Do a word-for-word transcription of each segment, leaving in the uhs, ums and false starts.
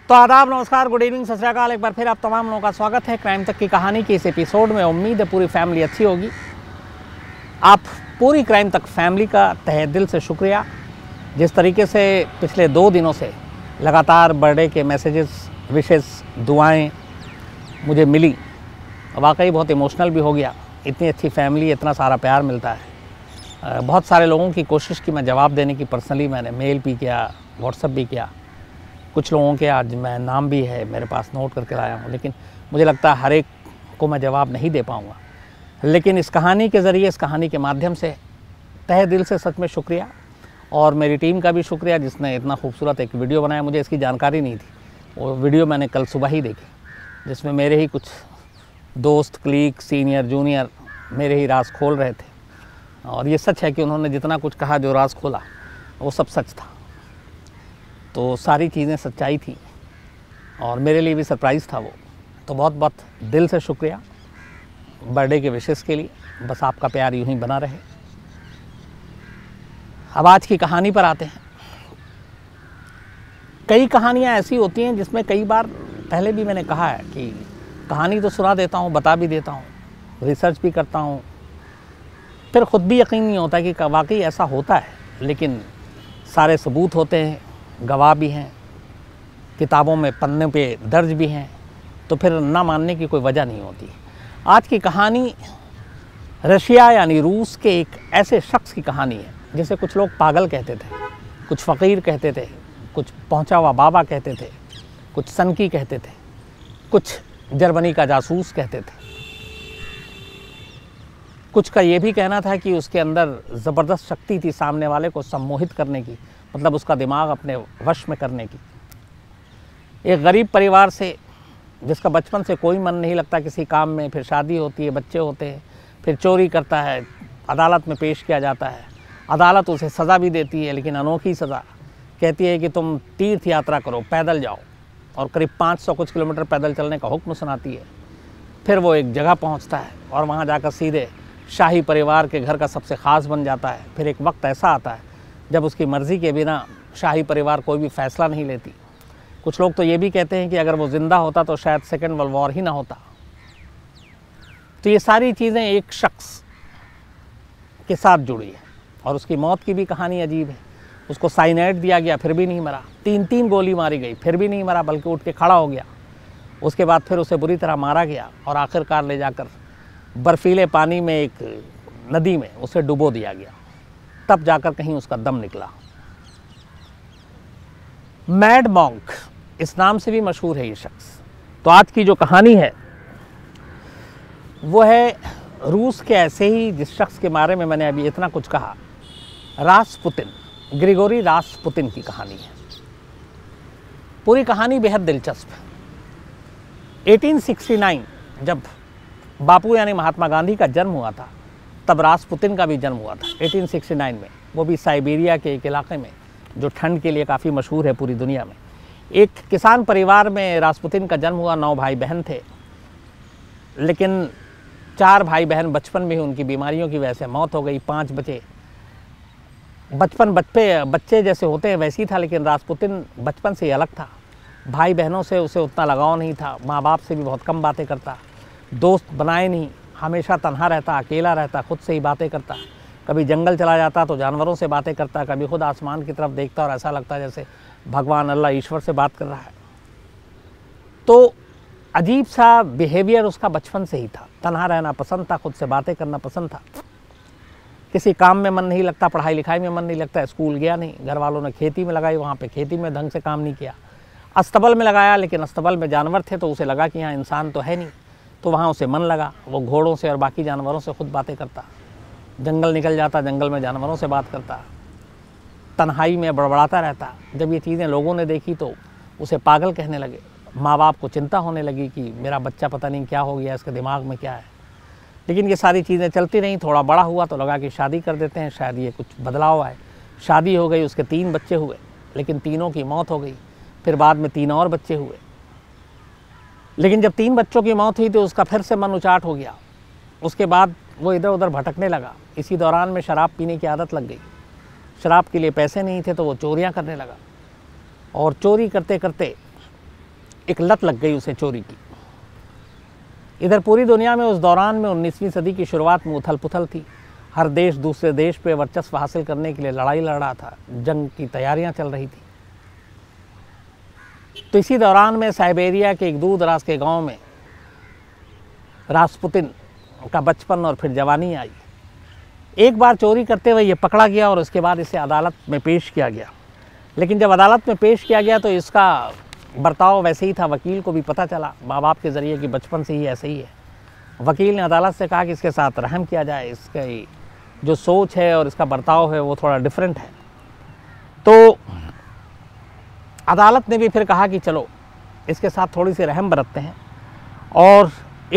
तो आदाब, नमस्कार, गुड इवनिंग, सत श्री अकाल। एक बार फिर आप तमाम लोगों का स्वागत है क्राइम तक की कहानी के इस एपिसोड में। उम्मीद है पूरी फैमिली अच्छी होगी। आप पूरी क्राइम तक फैमिली का तहे दिल से शुक्रिया। जिस तरीके से पिछले दो दिनों से लगातार बर्थडे के मैसेजेस, विशेस, दुआएं मुझे मिली, वाकई बहुत इमोशनल भी हो गया। इतनी अच्छी फैमिली, इतना सारा प्यार मिलता है। बहुत सारे लोगों की कोशिश की मैं जवाब देने की, पर्सनली मैंने मेल भी किया, व्हाट्सएप भी किया। कुछ लोगों के आज मैं नाम भी है मेरे पास नोट करके लाया हूँ, लेकिन मुझे लगता है हर एक को मैं जवाब नहीं दे पाऊँगा। लेकिन इस कहानी के ज़रिए, इस कहानी के माध्यम से तहे दिल से सच में शुक्रिया। और मेरी टीम का भी शुक्रिया जिसने इतना खूबसूरत एक वीडियो बनाया। मुझे इसकी जानकारी नहीं थी, वो वीडियो मैंने कल सुबह ही देखी, जिसमें मेरे ही कुछ दोस्त, क्लीग, सीनियर, जूनियर मेरे ही राज खोल रहे थे। और ये सच है कि उन्होंने जितना कुछ कहा, जो राज खोला, वो सब सच था। तो सारी चीज़ें सच्चाई थी और मेरे लिए भी सरप्राइज़ था वो। तो बहुत बहुत दिल से शुक्रिया बर्थडे के विशेष के लिए। बस आपका प्यार यूं ही बना रहे। अब आज की कहानी पर आते हैं। कई कहानियाँ ऐसी होती हैं जिसमें कई बार पहले भी मैंने कहा है कि कहानी तो सुना देता हूँ, बता भी देता हूँ, रिसर्च भी करता हूँ, फिर ख़ुद भी यकीन नहीं होता कि वाकई ऐसा होता है। लेकिन सारे सबूत होते हैं, गवाह भी हैं, किताबों में पन्ने पे दर्ज भी हैं, तो फिर ना मानने की कोई वजह नहीं होती। आज की कहानी रशिया यानी रूस के एक ऐसे शख्स की कहानी है जिसे कुछ लोग पागल कहते थे, कुछ फ़कीर कहते थे, कुछ पहुंचा हुआ बाबा कहते थे, कुछ सनकी कहते थे, कुछ जर्मनी का जासूस कहते थे। कुछ का ये भी कहना था कि उसके अंदर ज़बरदस्त शक्ति थी सामने वाले को सम्मोहित करने की, मतलब उसका दिमाग अपने वश में करने की। एक गरीब परिवार से, जिसका बचपन से कोई मन नहीं लगता किसी काम में, फिर शादी होती है, बच्चे होते हैं, फिर चोरी करता है, अदालत में पेश किया जाता है। अदालत उसे सज़ा भी देती है, लेकिन अनोखी सज़ा। कहती है कि तुम तीर्थ यात्रा करो, पैदल जाओ, और करीब पाँच सौ कुछ किलोमीटर पैदल चलने का हुक्म सुनाती है। फिर वो एक जगह पहुंचता है और वहां जाकर सीधे शाही परिवार के घर का सबसे ख़ास बन जाता है। फिर एक वक्त ऐसा आता है जब उसकी मर्ज़ी के बिना शाही परिवार कोई भी फ़ैसला नहीं लेती। कुछ लोग तो ये भी कहते हैं कि अगर वो ज़िंदा होता तो शायद सेकेंड वर्ल्ड वॉर ही ना होता। तो ये सारी चीज़ें एक शख्स के साथ जुड़ी है। और उसकी मौत की भी कहानी अजीब है। उसको साइनाइड दिया गया, फिर भी नहीं मरा। तीन तीन गोली मारी गई, फिर भी नहीं मरा, बल्कि उठ के खड़ा हो गया। उसके बाद फिर उसे बुरी तरह मारा गया और आखिरकार ले जाकर बर्फीले पानी में, एक नदी में उसे डुबो दिया गया। तब जाकर कहीं उसका दम निकला। मैड मॉन्क इस नाम से भी मशहूर है ये शख्स। तो आज की जो कहानी है वो है रूस के ऐसे ही जिस शख्स के बारे में मैंने अभी इतना कुछ कहा, रास्पुतिन, ग्रिगोरी रास्पुतिन की कहानी है। पूरी कहानी बेहद दिलचस्प है। अठारह सौ उनहत्तर जब बापू यानी महात्मा गांधी का जन्म हुआ था, तब रास्पुतिन का भी जन्म हुआ था अठारह सौ उनहत्तर में। वो भी साइबेरिया के एक इलाके में जो ठंड के लिए काफ़ी मशहूर है पूरी दुनिया में। एक किसान परिवार में रास्पुतिन का जन्म हुआ। नौ भाई बहन थे, लेकिन चार भाई बहन बचपन में ही उनकी बीमारियों की वजह से मौत हो गई। पांच बचे। बचपन बच्चे बच्चे जैसे होते हैं वैसे ही था, लेकिन रास्पुतिन बचपन से ही अलग था। भाई बहनों से उसे उतना लगाव नहीं था, माँ बाप से भी बहुत कम बातें करता, दोस्त बनाए नहीं, हमेशा तन्हा रहता, अकेला रहता, खुद से ही बातें करता। कभी जंगल चला जाता तो जानवरों से बातें करता, कभी खुद आसमान की तरफ देखता और ऐसा लगता जैसे भगवान, अल्लाह, ईश्वर से बात कर रहा है। तो अजीब सा बिहेवियर उसका बचपन से ही था। तन्हा रहना पसंद था, खुद से बातें करना पसंद था। किसी काम में मन नहीं लगता, पढ़ाई लिखाई में मन नहीं लगता, स्कूल गया नहीं। घर वालों ने खेती में लगाई, वहाँ पे खेती में ढंग से काम नहीं किया। अस्तबल में लगाया, लेकिन अस्तबल में जानवर थे तो उसे लगा कि यहाँ इंसान तो है नहीं, तो वहाँ उसे मन लगा। वो घोड़ों से और बाकी जानवरों से खुद बातें करता। जंगल निकल जाता, जंगल में जानवरों से बात करता, तन्हाई में बड़बड़ाता रहता। जब ये चीज़ें लोगों ने देखी तो उसे पागल कहने लगे। माँ बाप को चिंता होने लगी कि मेरा बच्चा पता नहीं क्या हो गया, इसके दिमाग में क्या है। लेकिन ये सारी चीज़ें चलती रहीं। थोड़ा बड़ा हुआ तो लगा कि शादी कर देते हैं, शायद ये कुछ बदलाव आए। शादी हो गई, उसके तीन बच्चे हुए, लेकिन तीनों की मौत हो गई। फिर बाद में तीन और बच्चे हुए, लेकिन जब तीन बच्चों की मौत हुई तो उसका फिर से मन उचाट हो गया। उसके बाद वो इधर उधर भटकने लगा। इसी दौरान में शराब पीने की आदत लग गई। शराब के लिए पैसे नहीं थे तो वो चोरियां करने लगा, और चोरी करते करते एक लत लग गई उसे चोरी की। इधर पूरी दुनिया में उस दौरान में उन्नीसवीं सदी की शुरुआत में उथल पुथल थी। हर देश दूसरे देश पे वर्चस्व हासिल करने के लिए लड़ाई लड़ रहा था, जंग की तैयारियां चल रही थी। तो इसी दौरान में साइबेरिया के एक दूर दराज के गांव में रासपुतिन का बचपन और फिर जवानी आई। एक बार चोरी करते हुए ये पकड़ा गया और उसके बाद इसे अदालत में पेश किया गया। लेकिन जब अदालत में पेश किया गया तो इसका बर्ताव वैसे ही था। वकील को भी पता चला माँ बाप के ज़रिए कि बचपन से ही ऐसे ही है। वकील ने अदालत से कहा कि इसके साथ रहम किया जाए, इसकी जो सोच है और इसका बर्ताव है वो थोड़ा डिफरेंट है। तो अदालत ने भी फिर कहा कि चलो इसके साथ थोड़ी सी रहम बरतते हैं। और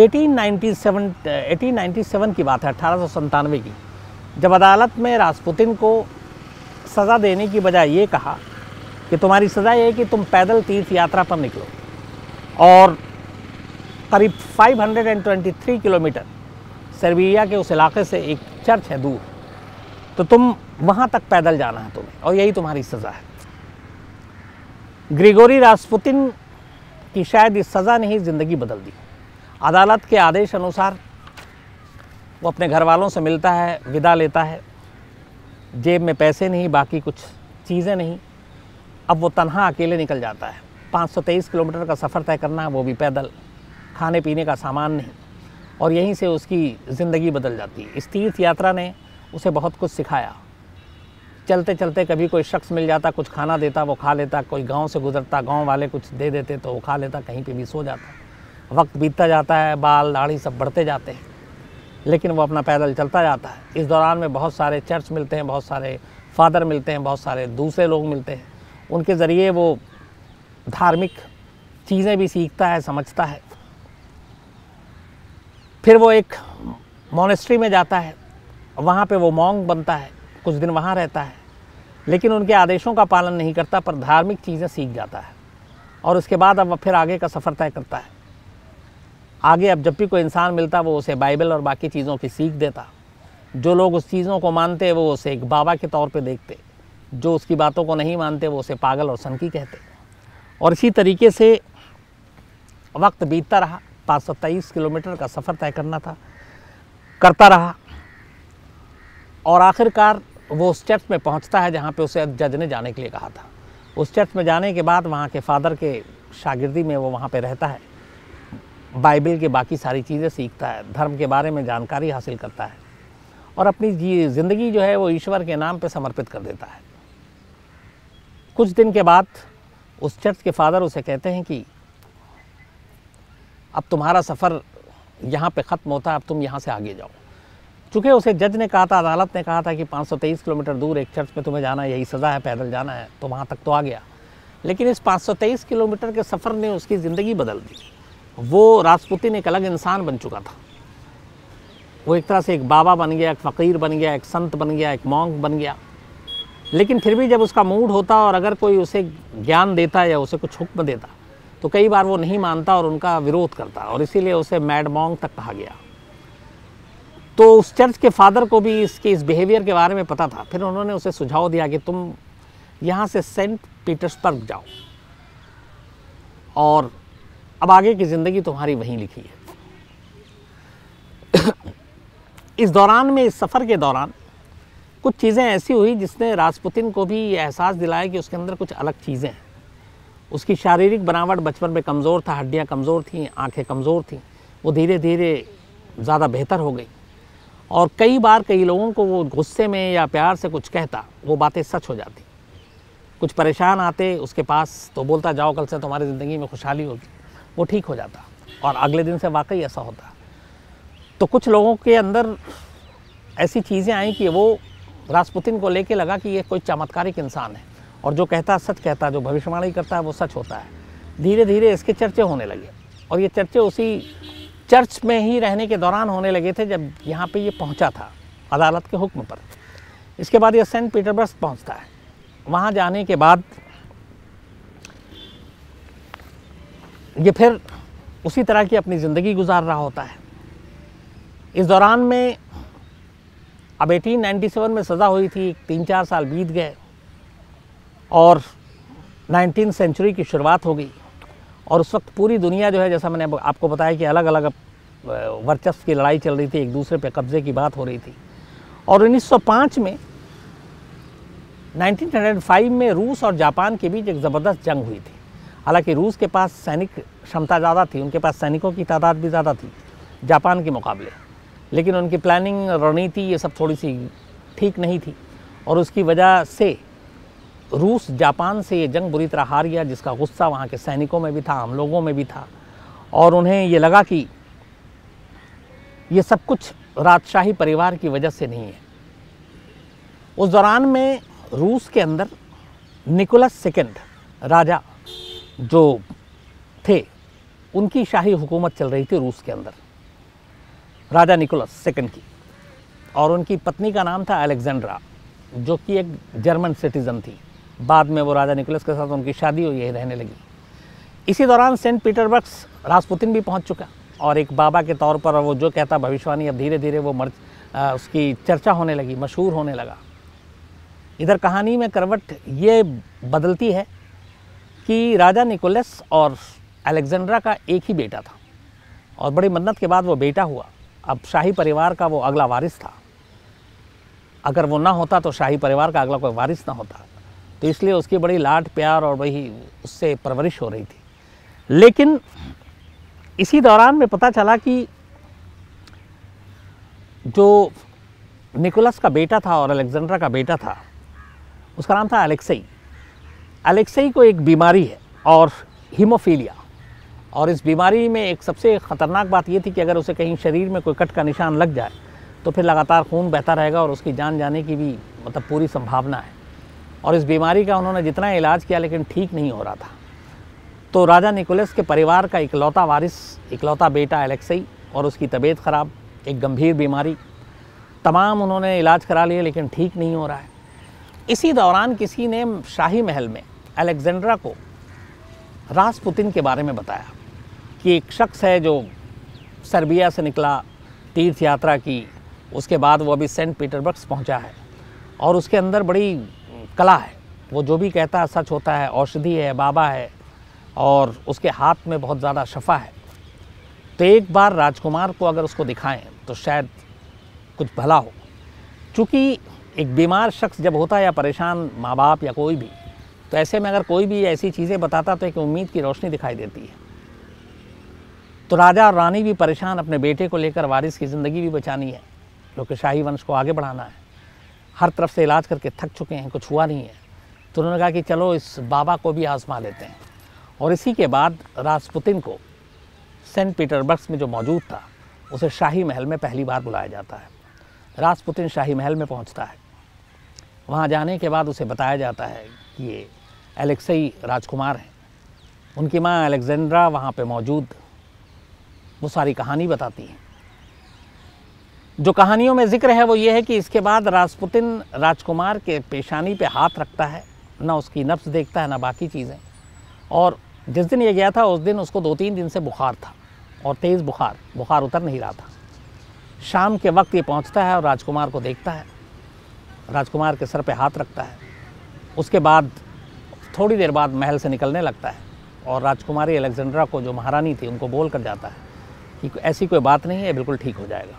अठारह सौ सत्तानवे की बात है, अठारह सौ संतानवे की, जब अदालत में रासपुतिन को सज़ा देने की बजाय ये कहा कि तुम्हारी सज़ा ये है कि तुम पैदल तीर्थ यात्रा पर निकलो और करीब पाँच सौ तेईस किलोमीटर सर्बिया के उस इलाके से एक चर्च है दूर, तो तुम वहाँ तक पैदल जाना है तुम्हें, और यही तुम्हारी सज़ा है। ग्रिगोरी रासपुतिन की शायद इस सज़ा ने ही ज़िंदगी बदल दी। अदालत के आदेश अनुसार वो अपने घर वालों से मिलता है, विदा लेता है, जेब में पैसे नहीं, बाकी कुछ चीज़ें नहीं। अब वो तन्हा अकेले निकल जाता है। पाँच सौ तेईस किलोमीटर का सफ़र तय करना है, वो भी पैदल, खाने पीने का सामान नहीं, और यहीं से उसकी ज़िंदगी बदल जाती है। इस तीर्थ यात्रा ने उसे बहुत कुछ सिखाया। चलते चलते कभी कोई शख्स मिल जाता, कुछ खाना देता, वो खा लेता। कोई गांव से गुजरता, गांव वाले कुछ दे देते तो वो खा लेता, कहीं पे भी सो जाता। वक्त बीतता जाता है, बाल दाढ़ी सब बढ़ते जाते हैं, लेकिन वो अपना पैदल चलता जाता है। इस दौरान में बहुत सारे चर्च मिलते हैं, बहुत सारे फादर मिलते हैं, बहुत सारे दूसरे लोग मिलते हैं। उनके ज़रिए वो धार्मिक चीज़ें भी सीखता है, समझता है। फिर वो एक मोनेस्ट्री में जाता है, वहाँ पे वो मॉन्क बनता है, कुछ दिन वहाँ रहता है, लेकिन उनके आदेशों का पालन नहीं करता, पर धार्मिक चीज़ें सीख जाता है। और उसके बाद अब फिर आगे का सफ़र तय करता है। आगे अब जब भी कोई इंसान मिलता वो उसे बाइबल और बाकी चीज़ों की सीख देता। जो लोग उस चीज़ों को मानते वो उसे एक बाबा के तौर पे देखते, जो उसकी बातों को नहीं मानते वो उसे पागल और सनकी कहते। और इसी तरीके से वक्त बीतता रहा। पाँच सौ तेईस किलोमीटर का सफ़र तय करना था, करता रहा, और आखिरकार वो उस चर्च में पहुंचता है जहां पे उसे जज ने जाने के लिए कहा था। उस चर्च में जाने के बाद वहां के फादर के शागिर्दी में वो वहां पे रहता है, बाइबल के बाकी सारी चीज़ें सीखता है, धर्म के बारे में जानकारी हासिल करता है, और अपनी ज़िंदगी जो है वो ईश्वर के नाम पे समर्पित कर देता है। कुछ दिन के बाद उस चर्च के फादर उसे कहते हैं कि अब तुम्हारा सफ़र यहाँ पे ख़त्म होता है, अब तुम यहाँ से आगे जाओ। चूँकि उसे जज ने कहा था, अदालत ने कहा था कि पाँच सौ तेईस किलोमीटर दूर एक चर्च में तुम्हें जाना है, यही सज़ा है, पैदल जाना है, तो वहाँ तक तो आ गया। लेकिन इस पाँच सौ तेईस किलोमीटर के सफ़र ने उसकी ज़िंदगी बदल दी। वो रासपुतिन एक अलग इंसान बन चुका था। वो एक तरह से एक बाबा बन गया, एक फ़कीर बन गया, एक संत बन गया, एक मॉन्क बन गया। लेकिन फिर भी जब उसका मूड होता और अगर कोई उसे ज्ञान देता या उसे कुछ हुक्म देता तो कई बार वो नहीं मानता और उनका विरोध करता, और इसीलिए उसे मैड मॉन्क तक कहा गया। तो उस चर्च के फादर को भी इसके इस बिहेवियर के बारे में पता था। फिर उन्होंने उसे सुझाव दिया कि तुम यहाँ से सेंट पीटर्सबर्ग जाओ और अब आगे की ज़िंदगी तुम्हारी वहीं लिखी है। इस दौरान में, इस सफ़र के दौरान कुछ चीज़ें ऐसी हुई जिसने रासपुतिन को भी ये एहसास दिलाया कि उसके अंदर कुछ अलग चीज़ें हैं। उसकी शारीरिक बनावट बचपन में कमज़ोर था, हड्डियाँ कमज़ोर थीं, आँखें कमज़ोर थीं, वो धीरे धीरे ज़्यादा बेहतर हो गई। और कई बार कई लोगों को वो गुस्से में या प्यार से कुछ कहता, वो बातें सच हो जाती। कुछ परेशान आते उसके पास तो बोलता जाओ कल से तुम्हारी ज़िंदगी में खुशहाली होगी, वो ठीक हो जाता, और अगले दिन से वाकई ऐसा होता। तो कुछ लोगों के अंदर ऐसी चीज़ें आई कि वो रासपुतिन को लेके लगा कि ये कोई चमत्कारिक इंसान है, और जो कहता है सच कहता है, जो भविष्यवाणी करता है वो सच होता है। धीरे धीरे इसके चर्चे होने लगे, और ये चर्चे उसी चर्च में ही रहने के दौरान होने लगे थे जब यहाँ पे ये पहुँचा था अदालत के हुक्म पर। इसके बाद ये सेंट पीटर्सबर्ग पहुँचता है। वहाँ जाने के बाद ये फिर उसी तरह की अपनी ज़िंदगी गुजार रहा होता है। इस दौरान में अब अठारह सौ सत्तानवे में सज़ा हुई थी, तीन चार साल बीत गए और नाइनटीन सेंचुरी की शुरुआत हो गई, और उस वक्त पूरी दुनिया जो है, जैसा मैंने आपको बताया कि अलग अलग वर्चस्व की लड़ाई चल रही थी, एक दूसरे पे कब्जे की बात हो रही थी। और उन्नीस सौ पाँच में उन्नीस सौ पाँच में रूस और जापान के बीच एक ज़बरदस्त जंग हुई थी। हालांकि रूस के पास सैनिक क्षमता ज़्यादा थी, उनके पास सैनिकों की तादाद भी ज़्यादा थी जापान के मुकाबले, लेकिन उनकी प्लानिंग, रणनीति ये सब थोड़ी सी ठीक नहीं थी और उसकी वजह से रूस जापान से ये जंग बुरी तरह हार गया, जिसका गुस्सा वहाँ के सैनिकों में भी था, हम लोगों में भी था। और उन्हें ये लगा कि ये सब कुछ राजशाही परिवार की वजह से नहीं है। उस दौरान में रूस के अंदर निकोलस सेकंड राजा जो थे, उनकी शाही हुकूमत चल रही थी रूस के अंदर, राजा निकोलस सेकंड की। और उनकी पत्नी का नाम था अलेक्जेंड्रा, जो कि एक जर्मन सिटीज़न थी। बाद में वो राजा निकोलस के साथ उनकी शादी हुई, यही रहने लगी। इसी दौरान सेंट पीटर्सबर्ग रासपुतिन भी पहुंच चुका और एक बाबा के तौर पर वो जो कहता भविष्यवाणी, अब धीरे धीरे वो मर आ, उसकी चर्चा होने लगी, मशहूर होने लगा। इधर कहानी में करवट ये बदलती है कि राजा निकोलस और अलेक्जेंड्रा का एक ही बेटा था और बड़ी मन्नत के बाद वो बेटा हुआ। अब शाही परिवार का वो अगला वारिस था। अगर वो ना होता तो शाही परिवार का अगला कोई वारिस ना होता, तो इसलिए उसकी बड़ी लाड प्यार और वही उससे परवरिश हो रही थी। लेकिन इसी दौरान में पता चला कि जो निकोलस का बेटा था और अलेक्जेंड्रा का बेटा था, उसका नाम था अलेक्सई। अलेक्सई को एक बीमारी है और हीमोफीलिया, और इस बीमारी में एक सबसे ख़तरनाक बात ये थी कि अगर उसे कहीं शरीर में कोई कट का निशान लग जाए तो फिर लगातार खून बहता रहेगा और उसकी जान जाने की भी मतलब पूरी संभावना है। और इस बीमारी का उन्होंने जितना इलाज किया लेकिन ठीक नहीं हो रहा था। तो राजा निकोलस के परिवार का इकलौता वारिस, इकलौता बेटा अलेक्सई, और उसकी तबीयत ख़राब, एक गंभीर बीमारी, तमाम उन्होंने इलाज करा लिए लेकिन ठीक नहीं हो रहा है। इसी दौरान किसी ने शाही महल में अलेक्जेंड्रा को रासपुतिन के बारे में बताया कि एक शख्स है जो सर्बिया से निकला, तीर्थ यात्रा की, उसके बाद वो अभी सेंट पीटर्सबर्ग पहुंचा है और उसके अंदर बड़ी कला है, वो जो भी कहता है सच होता है, औषधि है, बाबा है और उसके हाथ में बहुत ज़्यादा शफा है। तो एक बार राजकुमार को अगर उसको दिखाएं तो शायद कुछ भला हो। चूँकि एक बीमार शख्स जब होता है या परेशान माँ बाप या कोई भी, तो ऐसे में अगर कोई भी ऐसी चीज़ें बताता तो एक उम्मीद की रोशनी दिखाई देती है। तो राजा और रानी भी परेशान, अपने बेटे को लेकर, वारिस की ज़िंदगी भी बचानी है, क्योंकि शाही वंश को आगे बढ़ाना है। हर तरफ से इलाज करके थक चुके हैं, कुछ हुआ नहीं है। तो उन्होंने कहा कि चलो इस बाबा को भी आजमा लेते हैं। और इसी के बाद रासपुतिन को सेंट पीटर्सबर्ग में जो मौजूद था, उसे शाही महल में पहली बार बुलाया जाता है। रासपुतिन शाही महल में पहुंचता है। वहां जाने के बाद उसे बताया जाता है कि ये अलेक्सई राजकुमार हैं, उनकी माँ अलेक्जेंड्रा वहाँ पे मौजूद, वो सारी कहानी बताती हैं। जो कहानियों में जिक्र है वो ये है कि इसके बाद रासपुतिन राजकुमार के पेशानी पे हाथ रखता है, ना उसकी नब्ज़ देखता है ना बाकी चीज़ें। और जिस दिन ये गया था उस दिन उसको दो तीन दिन से बुखार था और तेज़ बुखार, बुखार उतर नहीं रहा था। शाम के वक्त ये पहुंचता है और राजकुमार को देखता है, राजकुमार के सर पे हाथ रखता है। उसके बाद थोड़ी देर बाद महल से निकलने लगता है और राजकुमारी अलेक्जेंड्रा को, जो महारानी थी, उनको बोल कर जाता है कि ऐसी कोई बात नहीं है, बिल्कुल ठीक हो जाएगा।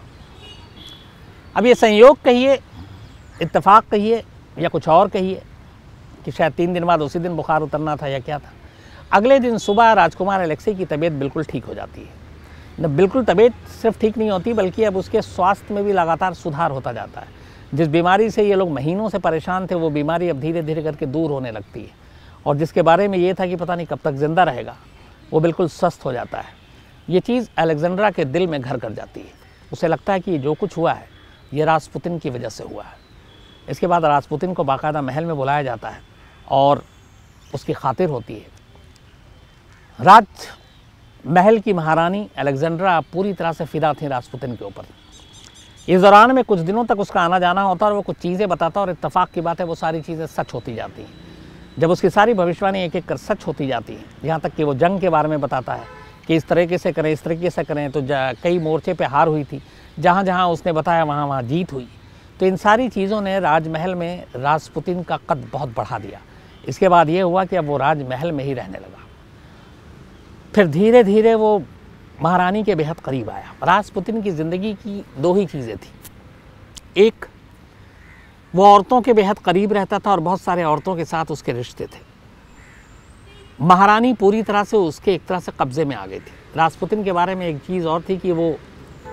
अब ये संयोग कहिए, इत्तेफाक कहिए या कुछ और कहिए कि शायद तीन दिन बाद उसी दिन बुखार उतरना था या क्या था। अगले दिन सुबह राजकुमार अलेक्सी की तबीयत बिल्कुल ठीक हो जाती है। न बिल्कुल तबीयत सिर्फ ठीक नहीं होती, बल्कि अब उसके स्वास्थ्य में भी लगातार सुधार होता जाता है। जिस बीमारी से ये लोग महीनों से परेशान थे, वो बीमारी अब धीरे धीरे करके दूर होने लगती है। और जिसके बारे में ये था कि पता नहीं कब तक ज़िंदा रहेगा, वो बिल्कुल स्वस्थ हो जाता है। ये चीज़ अलेक्जेंड्रा के दिल में घर कर जाती है। उसे लगता है कि जो कुछ हुआ है ये रासपुतिन की वजह से हुआ है। इसके बाद रासपुतिन को बाकायदा महल में बुलाया जाता है और उसकी खातिर होती है। राज महल की महारानी अलेक्जेंड्रा पूरी तरह से फिदा थी रासपुतिन के ऊपर। इस दौरान में कुछ दिनों तक उसका आना जाना होता और वो कुछ चीज़ें बताता और इत्तेफाक की बात है वो सारी चीज़ें सच होती जाती हैं। जब उसकी सारी भविष्यवाणी एक एक कर सच होती जाती है, यहाँ तक कि वो जंग के बारे में बताता है कि इस तरीके से करें, इस तरीके से करें, तो कई मोर्चे पे हार हुई थी, जहाँ जहाँ उसने बताया वहाँ वहाँ जीत हुई। तो इन सारी चीज़ों ने राजमहल में रासपुतिन का कद बहुत बढ़ा दिया। इसके बाद ये हुआ कि अब वो राजमहल में ही रहने लगा। फिर धीरे धीरे वो महारानी के बेहद करीब आया। रासपुतिन की ज़िंदगी की दो ही चीज़ें थी, एक वो औरतों के बेहद करीब रहता था और बहुत सारे औरतों के साथ उसके रिश्ते थे। महारानी पूरी तरह से उसके एक तरह से कब्जे में आ गई थी। रासपुतिन के बारे में एक चीज़ और थी कि वो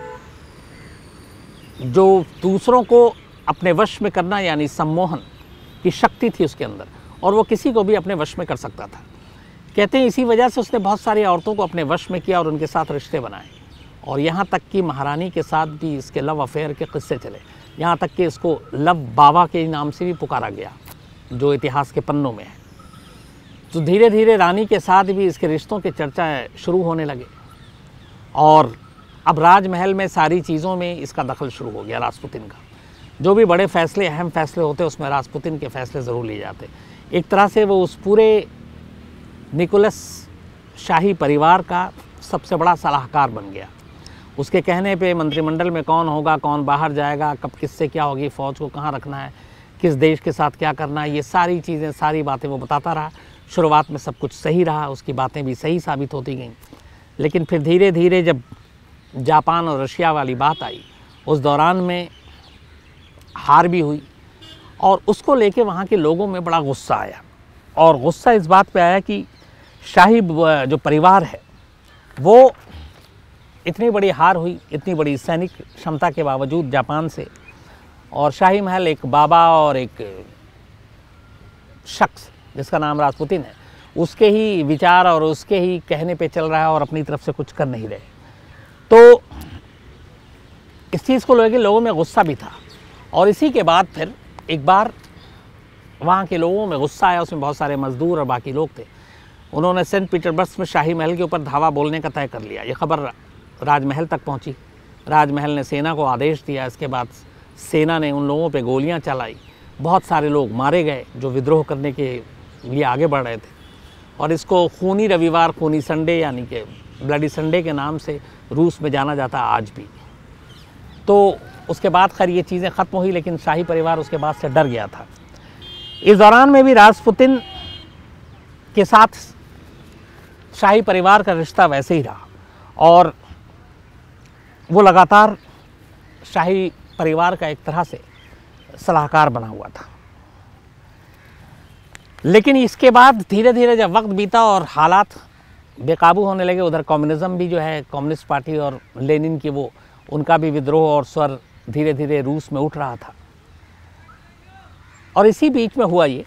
जो दूसरों को अपने वश में करना यानी सम्मोहन की शक्ति थी उसके अंदर, और वो किसी को भी अपने वश में कर सकता था। कहते हैं इसी वजह से उसने बहुत सारी औरतों को अपने वश में किया और उनके साथ रिश्ते बनाए, और यहाँ तक कि महारानी के साथ भी इसके लव अफेयर के किस्से चले, यहाँ तक कि इसको लव बाबा के नाम से भी पुकारा गया जो इतिहास के पन्नों में है। तो धीरे धीरे रानी के साथ भी इसके रिश्तों के चर्चा शुरू होने लगे, और अब राजमहल में सारी चीज़ों में इसका दखल शुरू हो गया रासपुतिन का। जो भी बड़े फैसले, अहम फैसले होते उसमें रासपुतिन के फैसले ज़रूर लिए जाते। एक तरह से वो उस पूरे निकोलस शाही परिवार का सबसे बड़ा सलाहकार बन गया। उसके कहने पे मंत्रिमंडल में कौन होगा, कौन बाहर जाएगा, कब किससे क्या होगी, फ़ौज को कहाँ रखना है, किस देश के साथ क्या करना है, ये सारी चीज़ें, सारी बातें वो बताता रहा। शुरुआत में सब कुछ सही रहा, उसकी बातें भी सही साबित होती गईं, लेकिन फिर धीरे धीरे जब जापान और रशिया वाली बात आई, उस दौरान में हार भी हुई, और उसको लेके वहाँ के लोगों में बड़ा गुस्सा आया। और गुस्सा इस बात पे आया कि शाही जो परिवार है वो इतनी बड़ी हार हुई, इतनी बड़ी सैनिक क्षमता के बावजूद जापान से, और शाही महल एक बाबा और एक शख्स जिसका नाम रासपुतिन है, उसके ही विचार और उसके ही कहने पे चल रहा है और अपनी तरफ से कुछ कर नहीं रहे। तो इस चीज़ को लेकर लोगों में गुस्सा भी था, और इसी के बाद फिर एक बार वहाँ के लोगों में गुस्सा आया, उसमें बहुत सारे मजदूर और बाकी लोग थे। उन्होंने सेंट पीटर्सबर्ग में शाही महल के ऊपर धावा बोलने का तय कर लिया। ये खबर राजमहल तक पहुँची, राजमहल ने सेना को आदेश दिया। इसके बाद सेना ने उन लोगों पे गोलियां चलाई, बहुत सारे लोग मारे गए जो विद्रोह करने के लिए आगे बढ़ रहे थे, और इसको खूनी रविवार, खूनी संडे यानी कि ब्लडी संडे के नाम से रूस में जाना जाता है आज भी। तो उसके बाद खैर ये चीज़ें ख़त्म हुई, लेकिन शाही परिवार उसके बाद से डर गया था। इस दौरान में भी रासपुतिन के साथ शाही परिवार का रिश्ता वैसे ही रहा, और वो लगातार शाही परिवार का एक तरह से सलाहकार बना हुआ था। लेकिन इसके बाद धीरे धीरे जब वक्त बीता और हालात बेकाबू होने लगे, उधर कम्युनिज़्म भी जो है, कम्युनिस्ट पार्टी और लेनिन की वो उनका भी विद्रोह और स्वर धीरे धीरे रूस में उठ रहा था। और इसी बीच में हुआ ये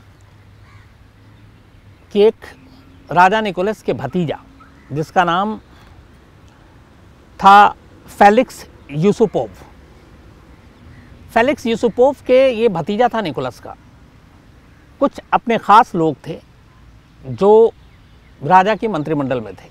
कि एक राजा निकोलस के भतीजा जिसका नाम था फेलिक्स यूसुपोव, फेलिक्स यूसुपोव के ये भतीजा था निकोलस का। कुछ अपने ख़ास लोग थे जो राजा के मंत्रिमंडल में थे।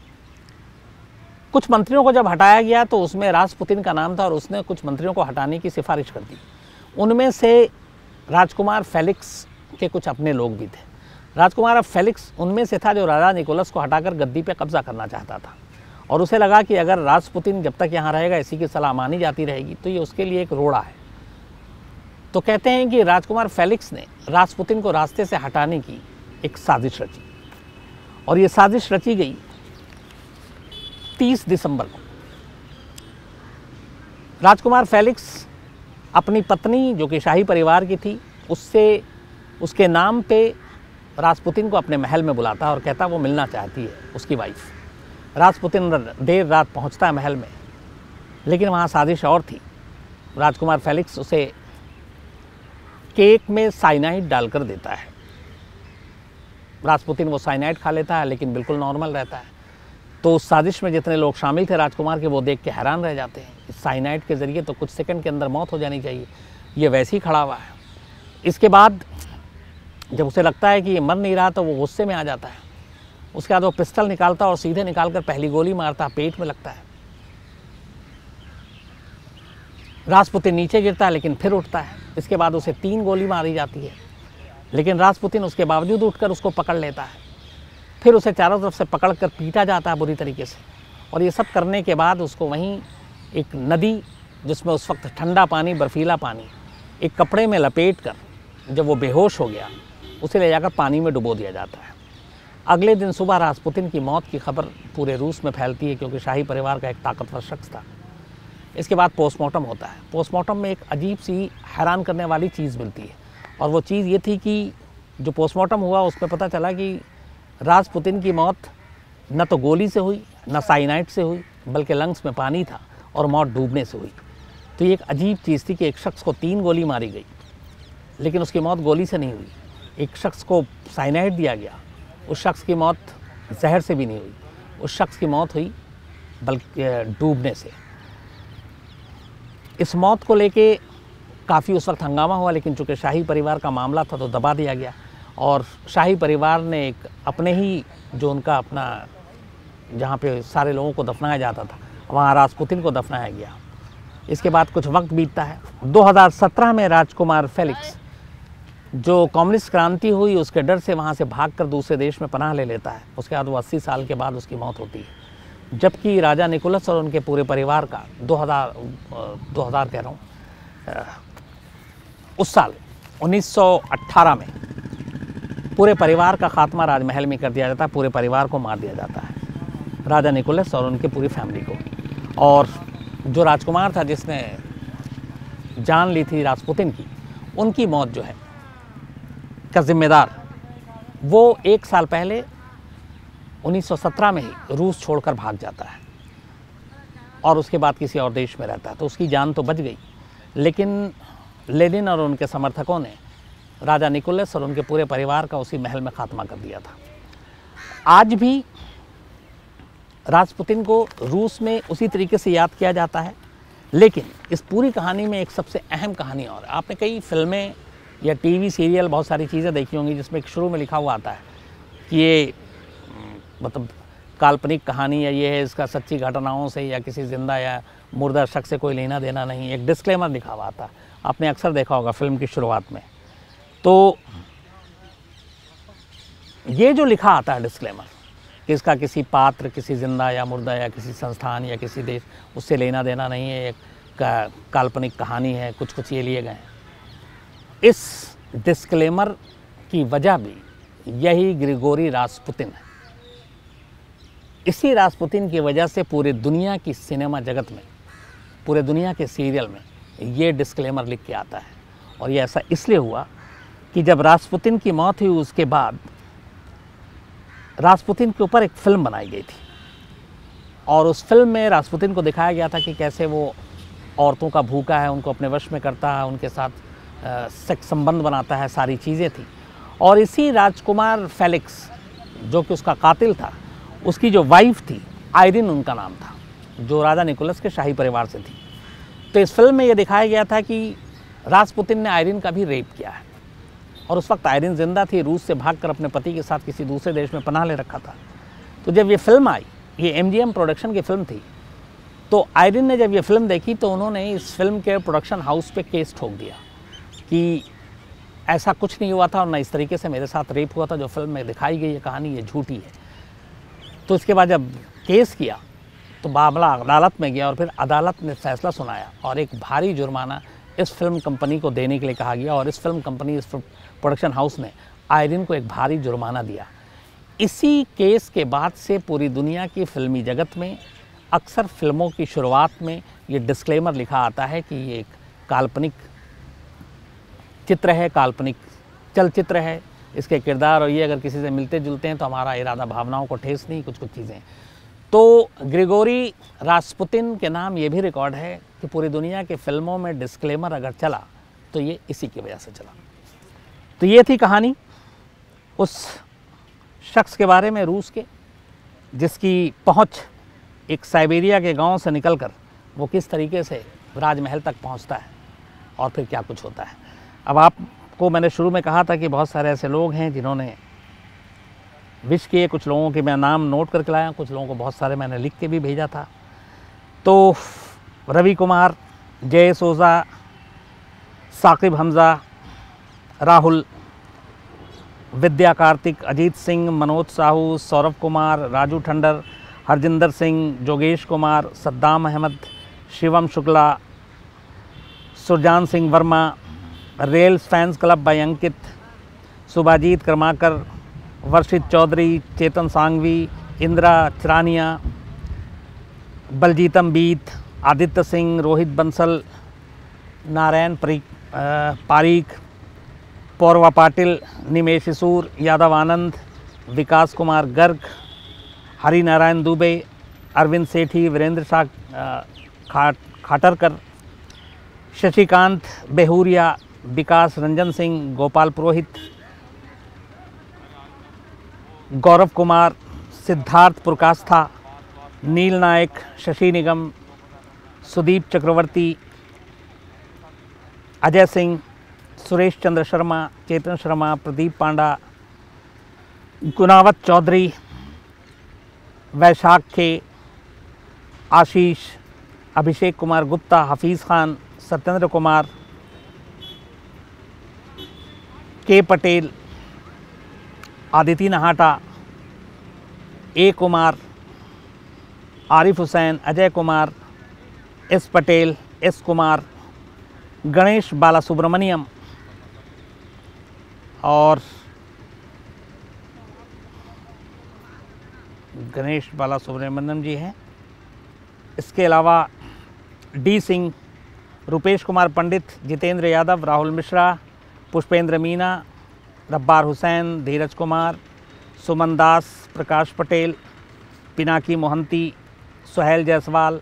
कुछ मंत्रियों को जब हटाया गया तो उसमें रासपुतिन का नाम था, और उसने कुछ मंत्रियों को हटाने की सिफारिश कर दी। उनमें से राजकुमार फेलिक्स के कुछ अपने लोग भी थे। राजकुमार फेलिक्स उनमें से था जो राजा निकोलस को हटाकर गद्दी पे कब्जा करना चाहता था, और उसे लगा कि अगर रासपुतिन जब तक यहाँ रहेगा, इसी की सलाह मानी जाती रहेगी, तो ये उसके लिए एक रोड़ा है। तो कहते हैं कि राजकुमार फेलिक्स ने रासपुतिन को रास्ते से हटाने की एक साजिश रची, और ये साजिश रची गई तीस दिसंबर को। राजकुमार फेलिक्स अपनी पत्नी जो कि शाही परिवार की थी, उससे उसके नाम पे रासपुतिन को अपने महल में बुलाता और कहता वो मिलना चाहती है, उसकी वाइफ। रासपुतिन देर रात पहुंचता है महल में, लेकिन वहाँ साजिश और थी। राजकुमार फेलिक्स उसे केक में साइनाइड डालकर देता है। रासपुतिन वो साइनाइड खा लेता है, लेकिन बिल्कुल नॉर्मल रहता है। तो उस साजिश में जितने लोग शामिल थे राजकुमार के, वो देख के हैरान रह जाते हैं। इस साइनाइड के ज़रिए तो कुछ सेकंड के अंदर मौत हो जानी चाहिए, ये वैसे ही खड़ा हुआ है। इसके बाद जब उसे लगता है कि ये मर नहीं रहा, तो वो गुस्से में आ जाता है। उसके बाद वो पिस्टल निकालता और सीधे निकालकर पहली गोली मारता, पेट में लगता है। रासपुतिन नीचे गिरता है, लेकिन फिर उठता है। इसके बाद उसे तीन गोली मारी जाती है, लेकिन रासपुतिन उसके बावजूद उठकर उसको पकड़ लेता है। फिर उसे चारों तरफ से पकड़कर पीटा जाता है बुरी तरीके से, और ये सब करने के बाद उसको वहीं एक नदी, जिसमें उस वक्त ठंडा पानी, बर्फीला पानी, एक कपड़े में लपेट कर जब वो बेहोश हो गया, उसे ले जाकर पानी में डुबो दिया जाता है। अगले दिन सुबह रासपुतिन की मौत की खबर पूरे रूस में फैलती है, क्योंकि शाही परिवार का एक ताकतवर शख्स था। इसके बाद पोस्टमार्टम होता है। पोस्टमार्टम में एक अजीब सी हैरान करने वाली चीज़ मिलती है, और वो चीज़ ये थी कि जो पोस्टमार्टम हुआ उसमें पता चला कि रासपुतिन की मौत न तो गोली से हुई, न साइनाइड से हुई, बल्कि लंग्स में पानी था और मौत डूबने से हुई। तो ये एक अजीब चीज़ थी कि एक शख्स को तीन गोली मारी गई, लेकिन उसकी मौत गोली से नहीं हुई। एक शख्स को साइनाइड दिया गया, उस शख्स की मौत जहर से भी नहीं हुई, उस शख्स की मौत हुई बल्कि डूबने से। इस मौत को लेके काफ़ी उस वक्त हंगामा हुआ, लेकिन चूँकि शाही परिवार का मामला था तो दबा दिया गया, और शाही परिवार ने एक अपने ही जो उनका अपना जहाँ पे सारे लोगों को दफनाया जाता था, वहाँ रासपुतिन को दफनाया गया। इसके बाद कुछ वक्त बीतता है। दो हज़ार सत्रह में राजकुमार फेलिक्स, जो कम्युनिस्ट क्रांति हुई उसके डर से वहाँ से भागकर दूसरे देश में पनाह ले लेता है। उसके बाद वो अस्सी साल के बाद उसकी मौत होती है, जबकि राजा निकोलस और उनके पूरे परिवार का दो हज़ार दो हज़ार कह रहा हूँ उस साल उन्नीस सौ अट्ठारह में पूरे परिवार का खात्मा राजमहल में कर दिया जाता है। पूरे परिवार को मार दिया जाता है, राजा निकोलस और उनकी पूरी फैमिली को। और जो राजकुमार था जिसने जान ली थी रासपुतिन की, उनकी मौत जो है का जिम्मेदार वो एक साल पहले उन्नीस सौ सत्रह में ही रूस छोड़कर भाग जाता है और उसके बाद किसी और देश में रहता है। तो उसकी जान तो बच गई, लेकिन लेनिन और उनके समर्थकों ने राजा निकोलस और उनके पूरे परिवार का उसी महल में खात्मा कर दिया था। आज भी रासपुतिन को रूस में उसी तरीके से याद किया जाता है, लेकिन इस पूरी कहानी में एक सबसे अहम कहानी और है। आपने कई फिल्में या टीवी सीरियल बहुत सारी चीज़ें देखी होंगी जिसमें एक शुरू में लिखा हुआ आता है कि ये मतलब काल्पनिक कहानी या ये है, इसका सच्ची घटनाओं से या किसी जिंदा या मुर्दा शख्स से कोई लेना देना नहीं। एक डिस्क्लेमर लिखा हुआ आता है, आपने अक्सर देखा होगा फिल्म की शुरुआत में। तो ये जो लिखा आता है डिस्क्लेमर कि इसका किसी पात्र, किसी जिंदा या मुर्दा या किसी संस्थान या किसी देश उससे लेना देना नहीं है, एक का, काल्पनिक कहानी है, कुछ कुछ ये लिए गए हैं। इस डिस्क्लेमर की वजह भी यही ग्रिगोरी रासपुतिन है। इसी रासपुतिन की वजह से पूरे दुनिया की सिनेमा जगत में, पूरे दुनिया के सीरियल में ये डिस्क्लेमर लिख के आता है। और ये ऐसा इसलिए हुआ कि जब रासपुतिन की मौत हुई उसके बाद रासपुतिन के ऊपर एक फिल्म बनाई गई थी, और उस फिल्म में रासपुतिन को दिखाया गया था कि कैसे वो औरतों का भूखा है, उनको अपने वश में करता है, उनके साथ सेक्स संबंध बनाता है, सारी चीज़ें थी। और इसी राजकुमार फेलिक्स जो कि उसका कातिल था, उसकी जो वाइफ थी आयरिन उनका नाम था, जो राजा निकोलस के शाही परिवार से थी। तो इस फिल्म में ये दिखाया गया था कि रासपुतिन ने आयरिन का भी रेप किया है, और उस वक्त आयरिन जिंदा थी, रूस से भागकर अपने पति के साथ किसी दूसरे देश में पनाह ले रखा था। तो जब ये फिल्म आई, ये एम जी एम प्रोडक्शन की फिल्म थी, तो आयरिन ने जब ये फिल्म देखी तो उन्होंने इस फिल्म के प्रोडक्शन हाउस पे केस ठोक दिया कि ऐसा कुछ नहीं हुआ था और न इस तरीके से मेरे साथ रेप हुआ था, जो फिल्म में दिखाई गई ये कहानी ये झूठी है। तो इसके बाद जब केस किया तो मामला अदालत में गया, और फिर अदालत ने फैसला सुनाया और एक भारी जुर्माना इस फिल्म कंपनी को देने के लिए कहा गया, और इस फिल्म कंपनी, इस प्रोडक्शन हाउस ने आयरिन को एक भारी जुर्माना दिया। इसी केस के बाद से पूरी दुनिया की फिल्मी जगत में अक्सर फिल्मों की शुरुआत में ये डिस्क्लेमर लिखा आता है कि ये एक काल्पनिक चित्र है, काल्पनिक चलचित्र है, इसके किरदार और ये अगर किसी से मिलते जुलते हैं तो हमारा इरादा भावनाओं को ठेस नहीं, कुछ कुछ चीज़ें। तो ग्रिगोरी रासपुतिन के नाम ये भी रिकॉर्ड है कि पूरी दुनिया के फिल्मों में डिस्क्लेमर अगर चला तो ये इसी की वजह से चला। तो ये थी कहानी उस शख्स के बारे में रूस के, जिसकी पहुंच एक साइबेरिया के गांव से निकलकर वो किस तरीके से राजमहल तक पहुंचता है और फिर क्या कुछ होता है। अब आपको मैंने शुरू में कहा था कि बहुत सारे ऐसे लोग हैं जिन्होंने विश किए, कुछ लोगों के मैं नाम नोट करके लाया, कुछ लोगों को बहुत सारे मैंने लिख के भी भेजा था। तो रवि कुमार, जय सोजा, साकिब हमज़ा, राहुल, विद्या कार्तिक, अजीत सिंह, मनोज साहू, सौरभ कुमार, राजू ठंडर, हरजिंदर सिंह, जोगेश Kumar, Saddam Ahmed, Shivam Shukla, Surjan Singh Verma, Rails fans club by Ankit, Subhajit Karmakar, Varshit Chaudhary, Chetan Sanghvi, Indira Charania, बलजीतम बीत, आदित्य सिंह, रोहित बंसल, नारायण परी पारीक, पौरवा पाटिल, निमेश सूर, यादव आनंद, विकास कुमार गर्ग, हरि नारायण दुबे, अरविंद सेठी, वीरेंद्र शाह खा खाटरकर, शशिकांत बेहुरिया, विकास रंजन सिंह, गोपाल पुरोहित, गौरव कुमार, सिद्धार्थ पुरकास्था, नील नायक, शशि निगम, सुदीप चक्रवर्ती, अजय सिंह, सुरेश चंद्र शर्मा, चेतन शर्मा, प्रदीप पांडा, गुनावत चौधरी, वैशाख के, आशीष, Abhishek Kumar Gupta, Hafeez Khan, Satyendra Kumar, K Patel, Aditi Nahata, A Kumar, Arif Hussain, Ajay Kumar, S Patel, S Kumar, Ganesh Bala Subramaniam और गणेश बाला सुब्रमण्यम जी हैं। इसके अलावा डी सिंह, रुपेश कुमार पंडित, जितेंद्र यादव, राहुल मिश्रा, पुष्पेंद्र मीना, रब्बार हुसैन, धीरज कुमार, सुमन दास, प्रकाश पटेल, पिनाकी मोहंती, सुहेल जायसवाल,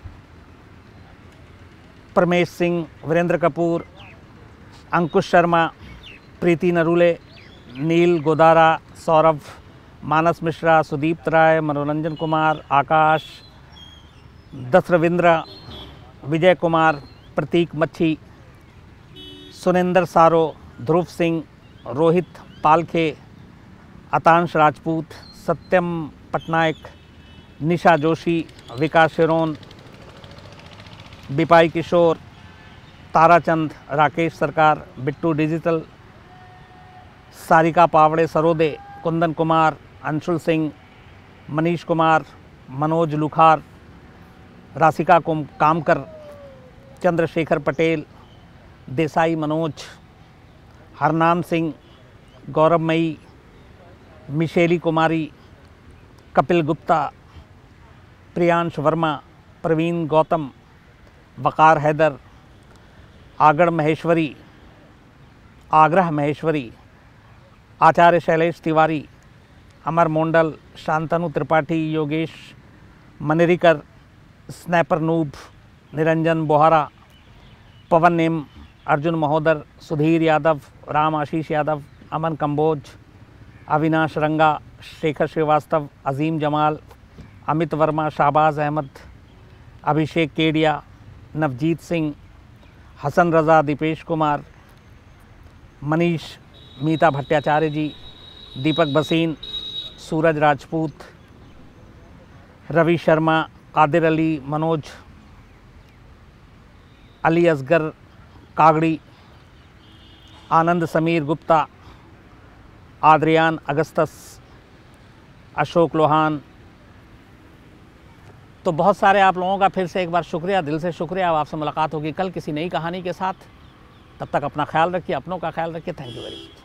परमेश सिंह, वीरेंद्र कपूर, अंकुश शर्मा, प्रीति नरूले, नील गोदारा, सौरभ, मानस मिश्रा, सुदीप राय, मनोरंजन कुमार, आकाश, दस रविंद्र, विजय कुमार, प्रतीक मच्छी, सुनिंदर सारो, ध्रुव सिंह, रोहित पालखे, अतांश राजपूत, सत्यम पटनायक, निशा जोशी, विकास शिरोन, बिपाई किशोर, ताराचंद, राकेश सरकार, बिट्टू डिजिटल, सारिका पावड़े सरोदे, कुंदन कुमार, अंशुल सिंह, मनीष कुमार, मनोज लुखार, राशिका कुम कामकर, चंद्रशेखर पटेल, देसाई मनोज, हरनाम सिंह, गौरव मई, मिशेली कुमारी, कपिल गुप्ता, प्रियांश वर्मा, प्रवीण गौतम, वकार हैदर, आगड़ महेश्वरी, आग्रह महेश्वरी, आचार्य शैलेश तिवारी, अमर मोंडल, शांतनु त्रिपाठी, योगेश मनेरिकर, स्नैपर नूब, निरंजन बोहरा, पवन नेम, अर्जुन महोदर, सुधीर यादव, राम आशीष यादव, अमन कंबोज, अविनाश रंगा, शेखर श्रीवास्तव, अजीम जमाल, अमित वर्मा, शाहबाज अहमद, अभिषेक केडिया, नवजीत सिंह, हसन रज़ा, दीपेश कुमार, मनीष, मीता भट्टाचार्य जी, दीपक भसीन, सूरज राजपूत, रवि शर्मा, कादिर अली, मनोज, अली असगर कागड़ी, आनंद समीर गुप्ता, आद्रियान अगस्तस, अशोक लोहान। तो बहुत सारे आप लोगों का फिर से एक बार शुक्रिया, दिल से शुक्रिया। अब आपसे मुलाकात होगी कल किसी नई कहानी के साथ। तब तक अपना ख्याल रखिए, अपनों का ख्याल रखिए। Thank you very much.